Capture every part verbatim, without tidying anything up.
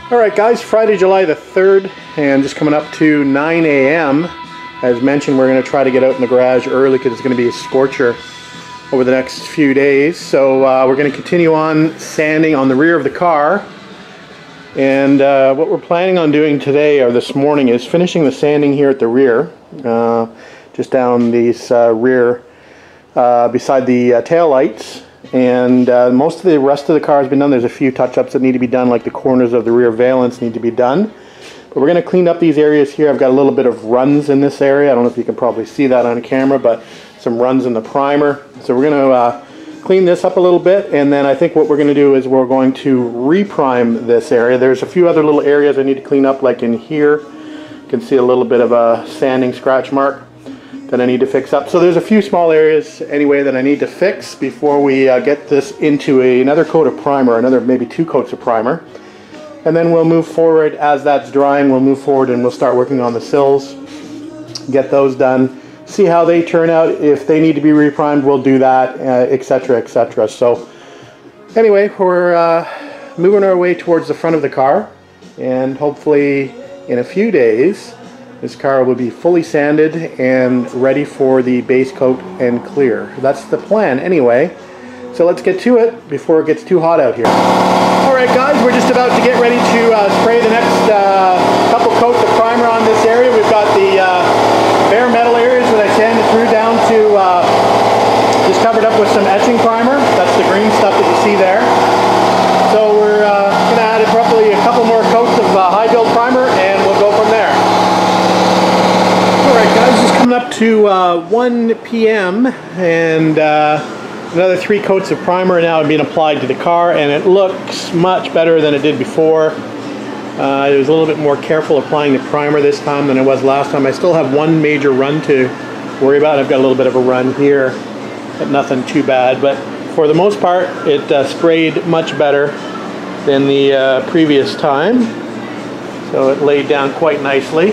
Alright guys, Friday, July the third, and just coming up to nine A M As mentioned, we're going to try to get out in the garage early because it's going to be a scorcher over the next few days. So uh, we're going to continue on sanding on the rear of the car. And uh, what we're planning on doing today or this morning is finishing the sanding here at the rear. Uh, just down these uh, rear, uh, beside the uh, tail lights. And uh, most of the rest of the car has been done. There's a few touch-ups that need to be done, like the corners of the rear valance need to be done. But we're going to clean up these areas here. I've got a little bit of runs in this area. I don't know if you can probably see that on camera, but some runs in the primer. So we're going to uh, clean this up a little bit, and then I think what we're going to do is we're going to reprime this area. There's a few other little areas I need to clean up, like in here. You can see a little bit of a sanding scratch mark that I need to fix up. So there's a few small areas anyway that I need to fix before we uh, get this into a, another coat of primer, another maybe two coats of primer. And then we'll move forward as that's drying. We'll move forward and we'll start working on the sills, get those done, see how they turn out. If they need to be reprimed, we'll do that, etc, et cetera. So anyway, we're uh, moving our way towards the front of the car, and hopefully in a few days this car will be fully sanded and ready for the base coat and clear. That's the plan anyway. So let's get to it before it gets too hot out here. Alright guys, we're just about to get ready to uh, spray the next uh, couple coats of primer on this area. We've got the uh, bare metal areas that I sanded through down to uh, just covered up with some etching primer. That's the green stuff that you see there. So we're uh, going to add probably a couple more coats of uh, high build primer, and we'll go from there. Alright guys, just coming up to uh, one P M and uh, another three coats of primer now have been applied to the car, and it looks much better than it did before. Uh, I was a little bit more careful applying the primer this time than I was last time. I still have one major run to worry about. I've got a little bit of a run here, but nothing too bad. But for the most part, it uh, sprayed much better than the uh, previous time. So it laid down quite nicely.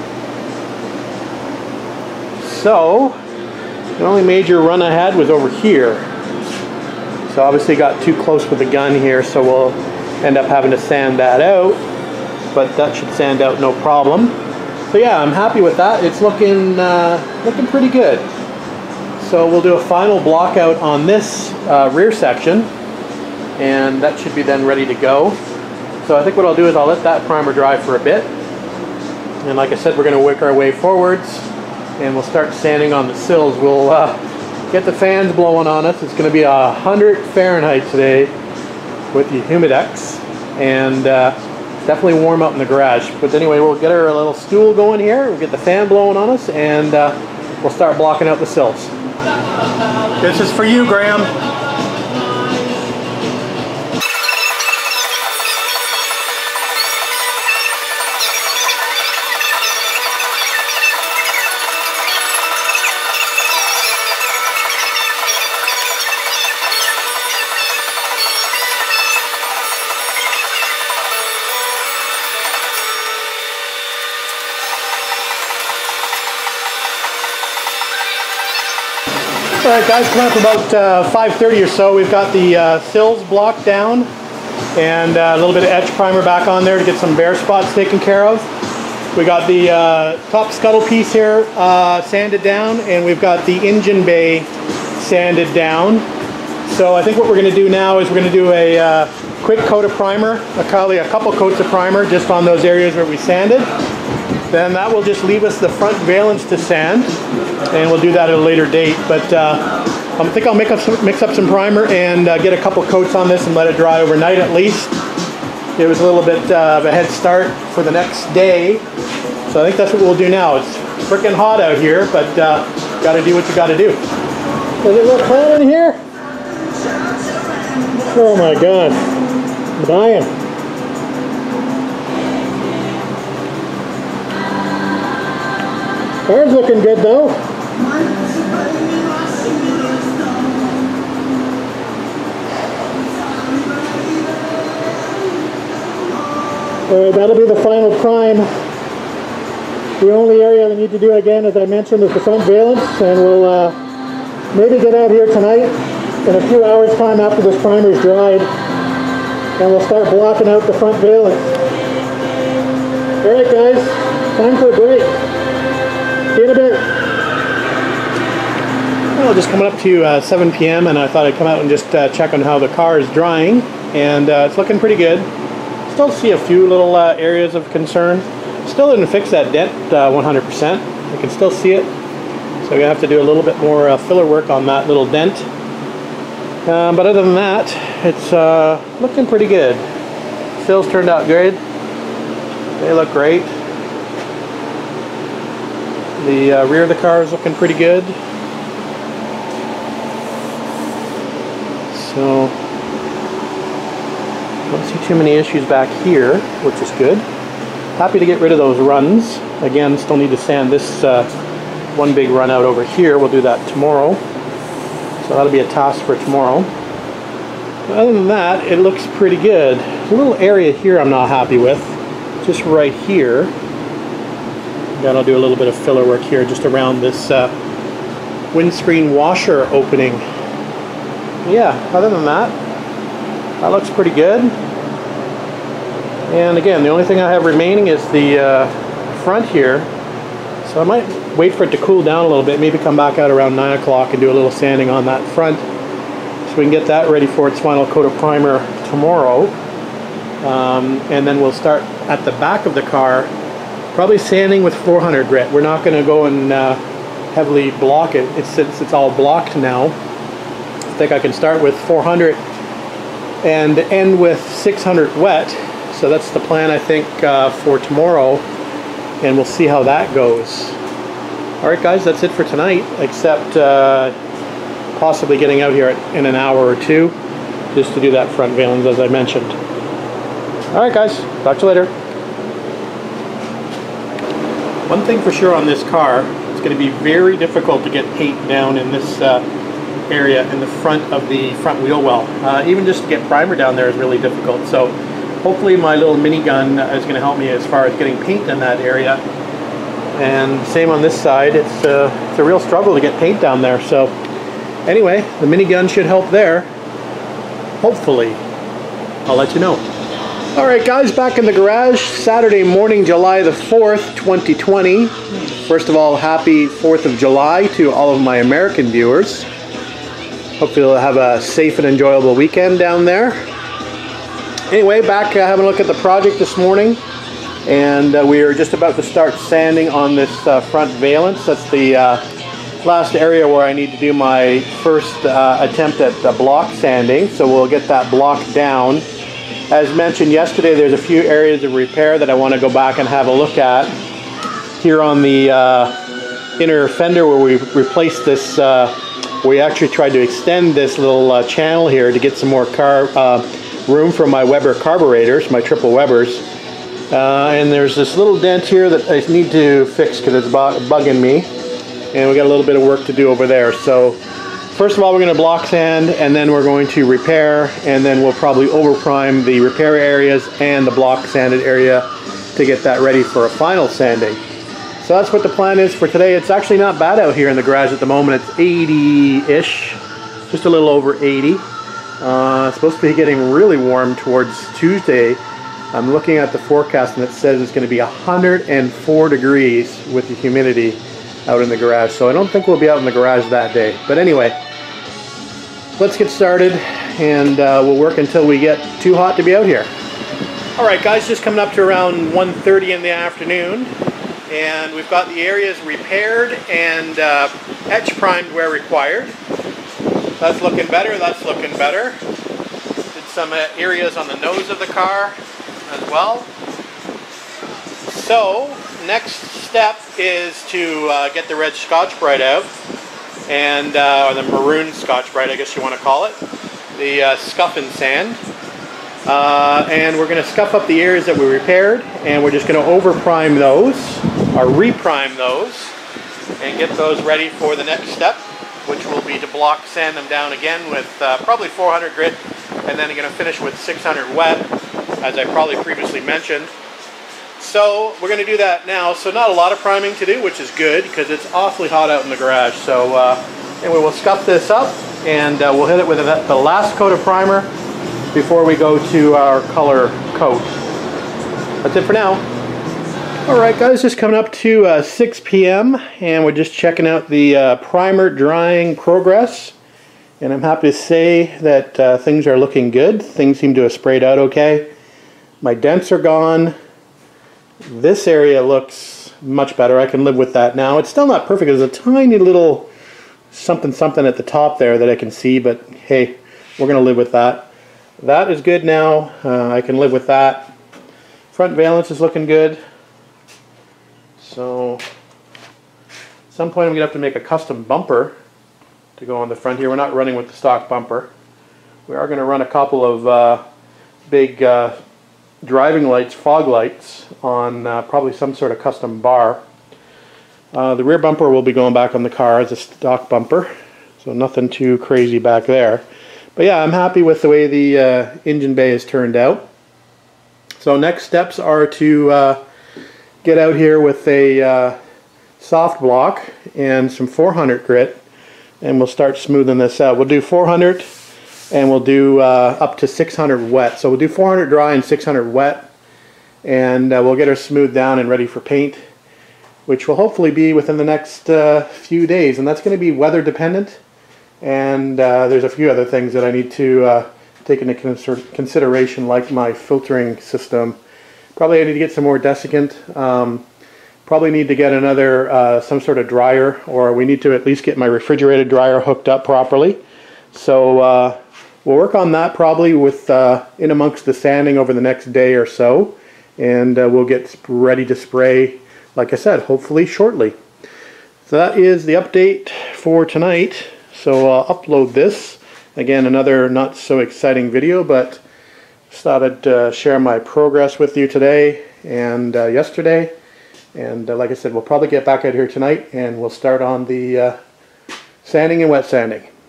So the only major run I had was over here. So obviously got too close with the gun here, so we'll end up having to sand that out. But that should sand out no problem. So yeah, I'm happy with that. It's looking uh, looking pretty good. So we'll do a final block out on this uh, rear section, and that should be then ready to go. So I think what I'll do is I'll let that primer dry for a bit. And like I said, we're going to work our way forwards, and we'll start sanding on the sills. We'll uh, get the fans blowing on us. It's going to be a hundred Fahrenheit today with the Humidex, and uh, definitely warm up in the garage. But anyway, we'll get our little stool going here, we'll get the fan blowing on us, and uh, we'll start blocking out the sills. This is for you, Graham. Alright guys, coming up about uh, five thirty or so, we've got the uh, sills blocked down, and uh, a little bit of etch primer back on there to get some bare spots taken care of. We got the uh, top scuttle piece here uh, sanded down, and we've got the engine bay sanded down. So I think what we're going to do now is we're going to do a uh, quick coat of primer, probably a couple coats of primer just on those areas where we sanded. Then that will just leave us the front valance to sand, and we'll do that at a later date. But uh, I think I'll make up some, mix up some primer and uh, get a couple coats on this and let it dry overnight at least. It was a little bit uh, of a head start for the next day, so I think that's what we'll do now. It's freaking hot out here, but uh, got to do what you got to do. Is it a little cloud in here? Oh my god, I'm dying. Car's looking good though. Alright, that'll be the final prime. The only area we need to do again, as I mentioned, is the front valance, and we'll uh, maybe get out here tonight in a few hours time after this primer is dried, and we'll start blocking out the front valance. Alright guys, time for a break. See you in a bit. Well, just coming up to uh, seven P M and I thought I'd come out and just uh, check on how the car is drying, and uh, it's looking pretty good. Still see a few little uh, areas of concern. Still didn't fix that dent uh, one hundred percent. I can still see it. So we're going to have to do a little bit more uh, filler work on that little dent. Um, but other than that, it's uh, looking pretty good. Fills turned out good. They look great. The uh, rear of the car is looking pretty good. So, don't see too many issues back here, which is good. Happy to get rid of those runs. Again, still need to sand this uh, one big run out over here. We'll do that tomorrow. So that'll be a task for tomorrow. But other than that, it looks pretty good. There's a little area here I'm not happy with. Just right here. Then I'll do a little bit of filler work here just around this uh, windscreen washer opening. Yeah, other than that, that looks pretty good. And again, the only thing I have remaining is the uh, front here. So I might wait for it to cool down a little bit, maybe come back out around nine o'clock and do a little sanding on that front so we can get that ready for its final coat of primer tomorrow. Um, and then we'll start at the back of the car, probably sanding with four hundred grit. We're not going to go and uh, heavily block it. It's, it's, it's all blocked now. I think I can start with four hundred and end with six hundred wet. So that's the plan, I think, uh, for tomorrow, and we'll see how that goes. Alright guys, that's it for tonight, except uh, possibly getting out here in an hour or two just to do that front valence as I mentioned. Alright guys, talk to you later. One thing for sure on this car, it's going to be very difficult to get paint down in this uh, area in the front of the front wheel well. Uh, even just to get primer down there is really difficult. So hopefully my little minigun is going to help me as far as getting paint in that area. And same on this side. It's, uh, it's a real struggle to get paint down there. So anyway, the minigun should help there. Hopefully. I'll let you know. Alright guys, back in the garage. Saturday morning, July the fourth, twenty twenty. First of all, happy fourth of July to all of my American viewers. Hopefully you'll have a safe and enjoyable weekend down there. Anyway, back uh, having a look at the project this morning, and uh, we are just about to start sanding on this uh, front valence. That's the uh, last area where I need to do my first uh, attempt at uh, block sanding, so we'll get that block down. As mentioned yesterday, there's a few areas of repair that I want to go back and have a look at. Here on the uh, inner fender where we replaced this, uh, we actually tried to extend this little uh, channel here to get some more car uh, room for my Weber carburetors, my triple Webers. Uh, and there's this little dent here that I need to fix because it's bugging me. And we got a little bit of work to do over there. So first of all, we're going to block sand, and then we're going to repair, and then we'll probably over prime the repair areas and the block sanded area to get that ready for a final sanding. So that's what the plan is for today. It's actually not bad out here in the garage at the moment. It's eighty-ish, just a little over eighty. Uh, it's supposed to be getting really warm towards Tuesday. I'm looking at the forecast and it says it's going to be one hundred four degrees with the humidity out in the garage. So I don't think we'll be out in the garage that day. But anyway, let's get started, and uh, we'll work until we get too hot to be out here. Alright guys, just coming up to around one thirty in the afternoon, and we've got the areas repaired and uh, etch primed where required. That's looking better, that's looking better. Did some uh, areas on the nose of the car as well. So, next step is to uh, get the red Scotch-Brite out, and uh, or the maroon Scotch-Brite, I guess you want to call it, the uh, scuff and sand. Uh, and we're going to scuff up the areas that we repaired, and we're just going to over prime those, or re-prime those, and get those ready for the next step, which will be to block sand them down again with uh, probably four hundred grit, and then I'm going to finish with six hundred wet, as I probably previously mentioned. So we're going to do that now. So not a lot of priming to do, which is good because it's awfully hot out in the garage. So uh, anyway, we'll scuff this up, and uh, we'll hit it with the last coat of primer before we go to our color coat. That's it for now. Alright guys, just coming up to uh, six P M and we're just checking out the uh, primer drying progress, and I'm happy to say that uh, things are looking good. Things seem to have sprayed out okay. My dents are gone. This area looks much better. I can live with that now. It's still not perfect. There's a tiny little something something at the top there that I can see, but hey, we're going to live with that. That is good now. Uh, I can live with that. Front valance is looking good. So at some point I'm going to have to make a custom bumper to go on the front here. We're not running with the stock bumper. We are going to run a couple of uh, big uh, driving lights, fog lights, on uh, probably some sort of custom bar. Uh, the rear bumper will be going back on the car as a stock bumper, so nothing too crazy back there. But yeah, I'm happy with the way the uh, engine bay has turned out. So next steps are to uh, get out here with a uh, soft block and some four hundred grit, and we'll start smoothing this out. We'll do four hundred and we'll do uh, up to six hundred wet. So we'll do four hundred dry and six hundred wet, and uh, we'll get her smoothed down and ready for paint, which will hopefully be within the next uh, few days. And that's going to be weather dependent, and uh, there's a few other things that I need to uh, take into consideration, like my filtering system. Probably I need to get some more desiccant. Um, probably need to get another uh, some sort of dryer, or we need to at least get my refrigerated dryer hooked up properly. So uh, we'll work on that probably with uh, in amongst the sanding over the next day or so, and uh, we'll get ready to spray, like I said, hopefully shortly. So that is the update for tonight. So I'll upload this. Again, another not so exciting video, but just thought I'd uh, share my progress with you today and uh, yesterday. And uh, like I said, we'll probably get back out here tonight and we'll start on the uh, sanding and wet sanding.